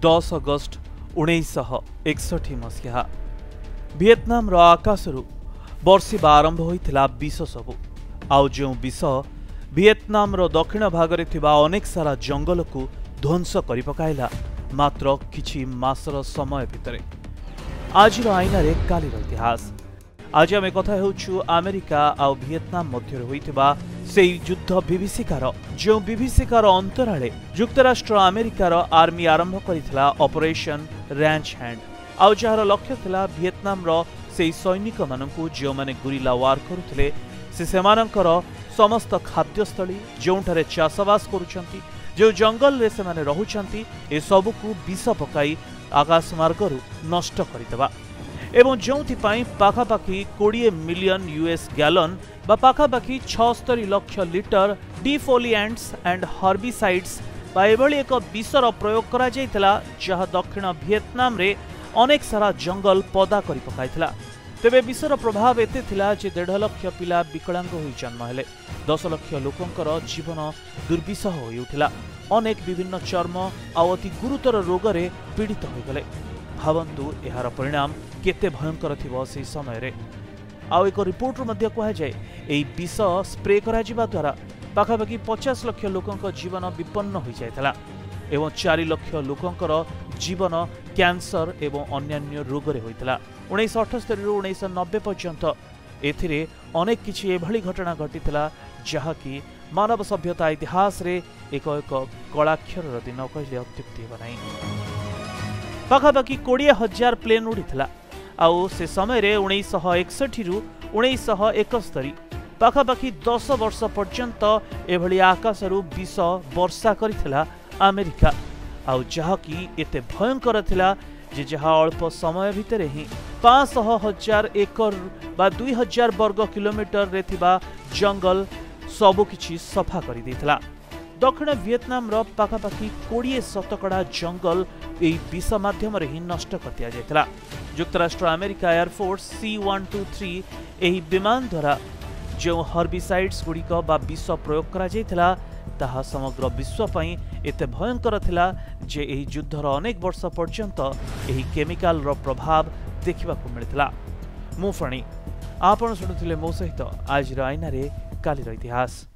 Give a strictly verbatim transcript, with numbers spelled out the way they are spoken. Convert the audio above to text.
दस अगस्ट उन्नीस एकसठ मसीहा विएतनाम रो आकाशरू बर्षिबा आरंभ होइथिला विष सबु आउ जो विष विएतनाम रो दक्षिण भाग रे थिबा अनेक सारा जंगल को ध्वंस करि पकाइला मात्र किछि मासर समय भितरे। आज रो आईना रे काली रो इतिहास। आज आमे कथा हेउछु अमेरिका आउ विएतनाम मध्य होइथिबा सेई युद्ध विभीषिकार जो विभीषिकार अंतराले युक्तराष्ट्र अमेरिकार आर्मी आरंभ करिथिला ऑपरेशन रैंच हैंड आउ जार लक्ष्य थिला विएतनाम रो सेई सैनिक मानकु जो माने गुरिला वार करुथिले से सेमानंकर समस्त खाद्यस्थली जोंठारे चाषबास करुछंती जो जंगल रे से माने रहुछंती ए सबु को विष पकाई आकाश मार्गरु नष्ट करिदेबा एवं जोंथि पाई पाखापाखि बीस मिलियन यूएस गैलन बा पाखापाखि छिहत्तर lakh litre defoliants and herbicides बा एभली एक विषर प्रयोग करा जायतिला जहा दक्षिण विएतनाम रे अनेक सारा जंगल पदा करि पकाइतिला। तेबे विषर प्रभाव एते थिला जे डेढ़ लाख पिला विकलांग होई जन्म हेले, दस लाख लोकंकर जीवन दुर्विषह होई उठिला, अनेक विभिन्न चर्म आ अति गुरुतर रोग रे पीड़ित होई गले। भावंतु एहार परिणाम केते भयंकर थिबो से समय रे। आउ एक रिपोर्ट मध्य कहा जाए एई विष स्प्रे करा जिबा द्वारा पाखापाखि पचास लाख लोकंक जीवन विपन्न होई जायतला एवं चार लाख लोकंकर जीवन कैंसर एवं अन्यान्य रोग रे होइतला। उन्नीस अठहत्तर रु उन्नीस नब्बे पर्यंत एथिरे अनेक किछि एभली घटना घटितला जहा कि मानव सभ्यता इतिहास रे एक एक कलाक्षर दिन कहले अत्युक्ति हेबा नै। पाखापाखि बीस हजार प्लेन उड़ीथिला आउ से समय रे उन्नीस एकसठ रु उन्नीस इकहत्तर पाखापाखि दस वर्ष पर्यंत एभली आकाशरू विष वर्षा करिथिला अमेरिका आउ जहा कि एते भयंकर थिला जे जहा अल्प समय भितरे ही पाँच सौ हजार एकर बा दुई हजार वर्ग किलोमीटर रे थिबा जंगल सबु किछि सफा करि दैथिला। दक्षिण विएतनाम रो पाखापाखि बीस शतकड़ा जंगल एई विष माध्यम रे ही नष्ट कर दिया जायतिला। युक्तराष्ट्र America air force C one two three एही विमान द्वारा जो हर्बिसाइड्स गुड़िक बा विष प्रयोग करा जायतिला ताहा समग्र विश्व पई एते भयंकर थिला जे एही युद्धर अनेक वर्ष पर्यंत एही केमिकल रो प्रभाव देखिबा को मिलथिला। मु फणी आपण सुनुथिले मो सहित आज रो आईना रे काली रो इतिहास।